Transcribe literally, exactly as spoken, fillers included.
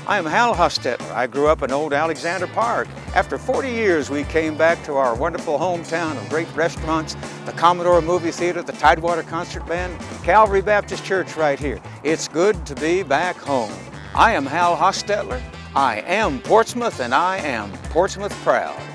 I am Hal Hostetler. I grew up in Old Alexander Park. After forty years, we came back to our wonderful hometown of great restaurants, the Commodore Movie Theater, the Tidewater Concert Band, Calvary Baptist Church right here. It's good to be back home. I am Hal Hostetler. I am Portsmouth, and I am Portsmouth proud.